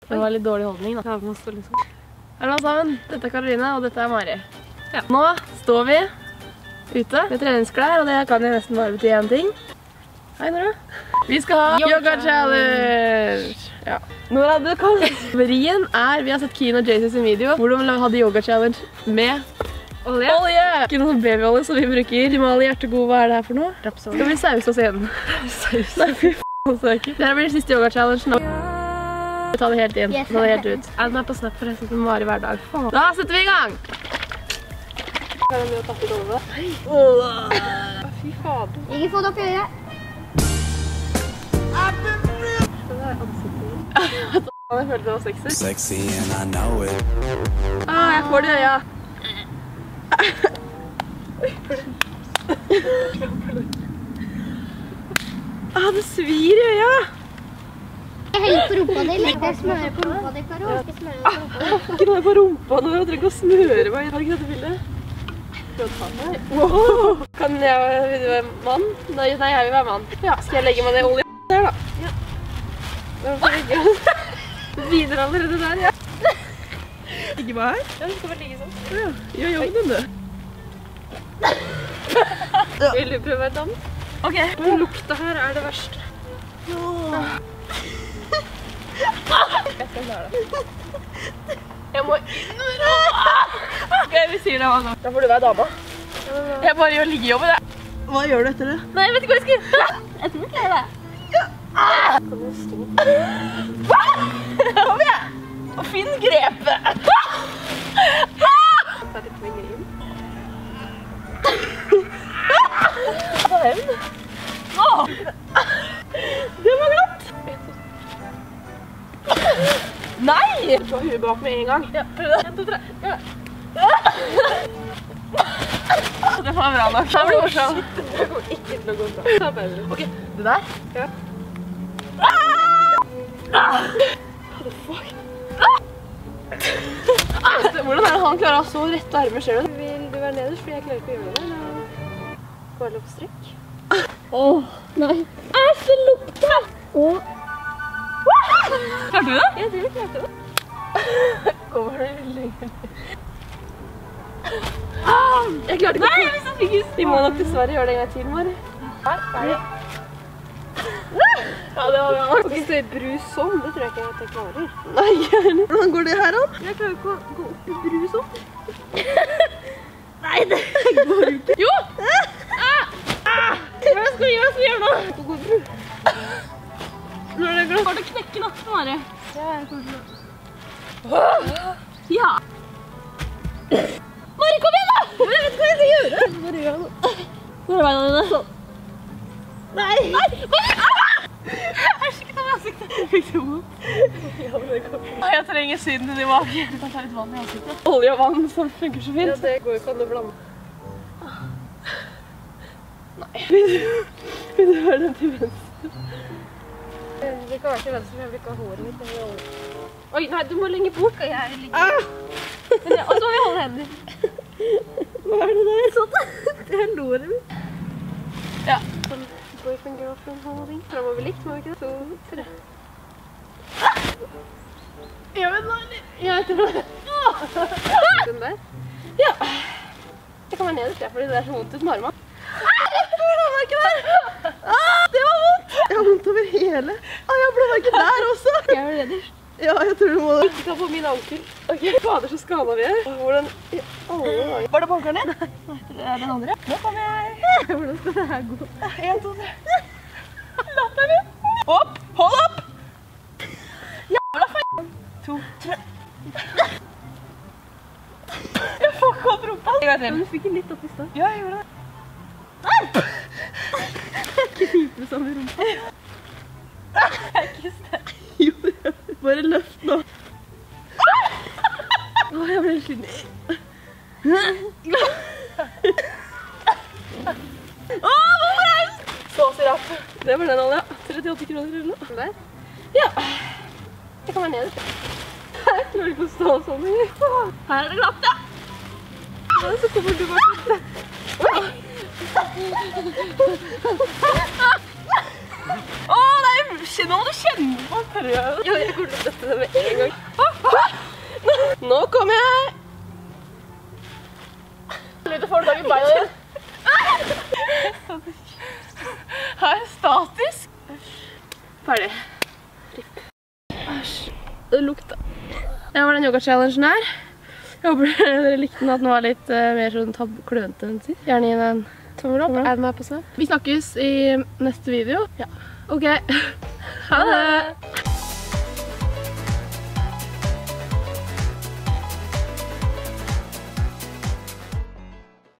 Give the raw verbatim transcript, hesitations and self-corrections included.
Det var litt dårlig holdning da. Ja, man står liksom. Hallo sammen, dette er Karoline, og dette er Mari. Ja. Nå står vi ute med treningsklær, og det kan jo nesten bare bety en ting. Hei Nora. Vi skal ha yoga challenge. Ja. Nora, du kan. Verien er, vi har sett Keen og Jaycee sin video, hvor de hadde yoga challenge med olje. Olje! Ikke noe babyolje som vi bruker. Himali hjertegod, hva er det her for noe? Rapsolje. Skal vi saus oss igjen? Saus. Nei, fy faen, så ikke. Dette blir siste yoga challenge nå. Vi tar det helt inn, ta det helt ut. Er det meg på snap forresten som Mari hver dag? Da setter vi i gang! Har du tatt i gulvet? Nei. Fy faen. Ikke få det opp i øyet. Det er ansiktet. Jeg følte det var sexy. Sexy and I know it. Ah, jeg får det i øya. Ah, det svir i øya. Jeg heller på rumpa di. Jeg smører på rumpa di, Karo. Jeg smører på rumpa di. Ikke noe på rumpa nå, jeg trenger ikke å smøre meg. Har du ikke dette bildet? Prøv å ta meg. Wow. Kan jeg, vil du være mann? Nei, nei, jeg vil være mann. Ja, skal jeg legge meg ned olje der da? Ja. Det videre allerede der, ja. Ikke bare her? Ja, du skal bare ligge sånn. Ja, gjør jobben din, du. Vil du prøve å være dam? Ok. Lukta her er det verste. Jeg skal klare det. Jeg må inn med dama. Ok, vi sier det altså. Da får du være dama. Jeg bare gjør liggejobben, jeg. Hva gjør du etter det? Nei, jeg vet ikke hva jeg skal gjøre. Jeg tror ikke det. Kan du stå? Kom igjen! Og finn grepet! Ta litt vinger inn. Ta hevn. Det var glatt! Nei! Ta huet bak med en gang. Ja, prøv det. En, to, tre. Gjør det. Det var bra nok. Det blir morsomt. Det går ikke til å gå bra. Ta bedre. Ok, det der? Ja. What the fuck? Hvordan er det han klarer å ha så rette armer, ser du? Vil du være nederst, fordi jeg klarer ikke å gjøre det, eller? Gå litt på strekk. Åh, nei. Æsj, det lukter! Åh. Klarte du det? Jeg tror jeg klarte det. Kommer det lenger ned? Jeg klarte ikke. Nei, hvis jeg fikk ut. Vi må nok dessverre gjøre det en gang til, Mari. Her er det. Ja, det var bra. Ok, så brus sånn, det tror jeg ikke at jeg klarer. Nei, gjerne. Hvordan går det her, da? Jeg klarer ikke å gå opp i brus sånn. Nei, det går ikke. Jo! Hva skal jeg gjøre nå? Gå gå bru. Nå er det glad. Har du knekken opp, Mari? Ja, jeg tror det. Ja. Mari, kom igjen da! Jeg vet ikke hva jeg skal gjøre. Bare gjør det. Hvor er veien dine? Sånn. Nei! Nei! Jeg skal ikke ta med ansiktet. Jeg fikk det mot. Ja, men det går fint. Jeg trenger syden din i magen. Du kan ta litt vann i ansiktet. Olje og vann som funker så fint. Ja, det går ikke an å blande. Nei. Vil du være den til venstre? Det kan være til venstre, for jeg vil ikke ha håret mitt. Oi, nei, du må lenger bort. Skal jeg ligge? Ah! Og så må vi holde hender. Hva er det der? Sånn. Det er låret mitt. Ja, sånn. Boyfriend, girlfriend, holding. Fremover likt, må vi ikke det? To, tre. Ja, men nå er det... Ja, jeg tror det. Den der? Ja. Det kan være nederst, ja, fordi det er så vondt ut med armene. Jeg har ikke der! Det var vondt! Jeg har vondt over hele. Jeg har blåmerke der også. Jeg er nederst. Ja, jeg tror du må det. Ikke ta på min ankel. Ok, fader så skadet vi er. Hvordan... Var det på ankelen din? Nei, det er den andre. Nå kommer jeg. Hvordan skal det her gå? En, to, tre. Latt deg litt. Opp! Hold opp! Jævla feil. To, tre. Jeg får ikke opp rumpa. En gang til. Du fikk litt opp i stad. Ja, jeg gjorde det. Ikke knipe sånn i rumpa. Jeg er ikke sterk. Jo, det er det. Bare løft nå. Åh, jeg ble sliten. Åh, hva var det? Så sirap. Det var den olja. trettiåtte kroner eller noe. Den der? Ja. Det kan være nede. Jeg klarer ikke å stå sånn. Her er det glatt, ja. Ja, så kommer du bare. Oi. Åh, nei, nå må du kjenne på prøven. Ja, jeg kommer til å dette det med en gang. Nå kommer jeg! Slutt å få tak i beina igjen. Her er statisk. Ferdig. Æsj. Det lukta. Det var den yoga-challengen her. Jeg håper dere likte den, at den var litt uh, mer sånn klønete enn sist. Gjerne gi den en tommel opp. Er den med på seg? Vi snakkes i neste video. Ja. Ok. Ha det!